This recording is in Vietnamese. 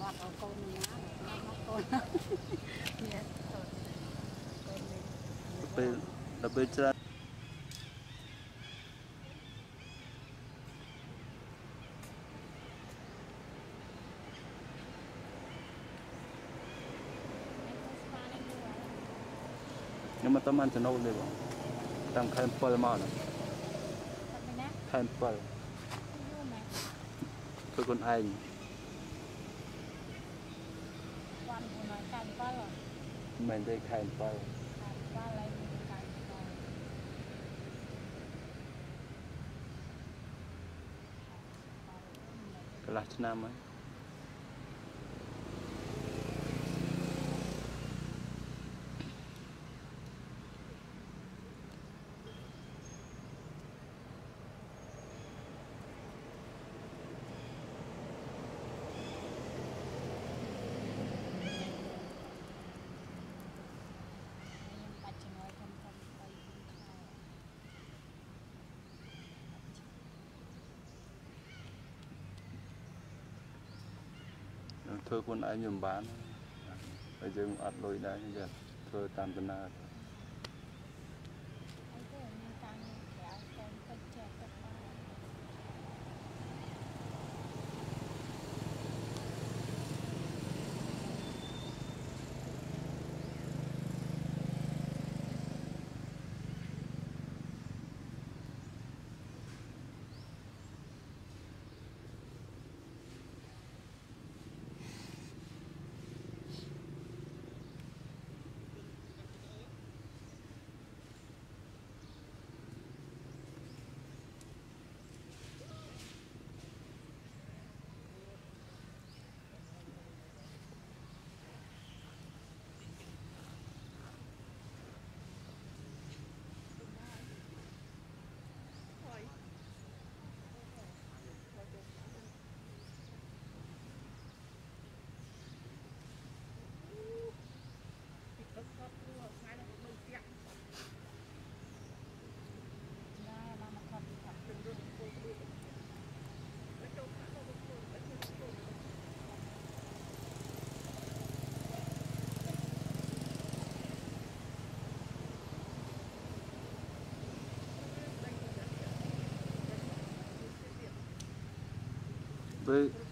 อดเอาโกนนี้นะเอาโกนเนี่ยโกนนี้เราไปจะnhưng mà tao ăn cho nấu được không? Tao khai phơi mà nè, khai phơi, tôi còn anh, mình đây khai phơi, cái lá chanh nam ấy. Thôi con ai nhầm bán bây giờ ăn lôi đá như vậy thôi tam tân na với